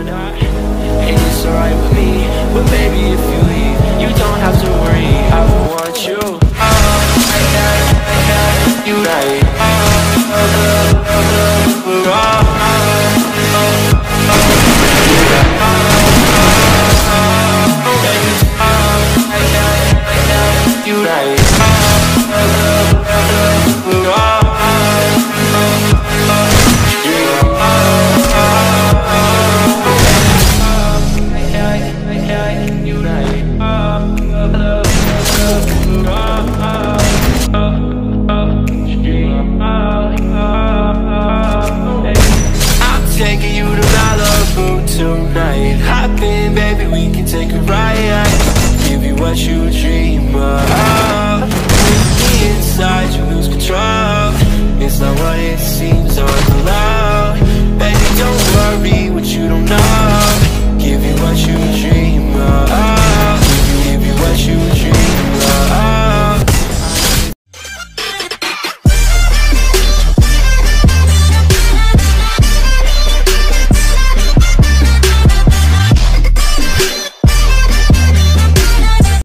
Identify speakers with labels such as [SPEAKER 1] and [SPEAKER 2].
[SPEAKER 1] not. And it's alright with me, but baby if you leave, you don't have to worry, I want you. You right. We're all you right. We're all taking you to Malibu tonight. Hop in, baby, we can take a ride. Give you what you dream of. With me inside, you lose control. It's not what it seems on the low. Baby, don't worry what you don't know. Give you what you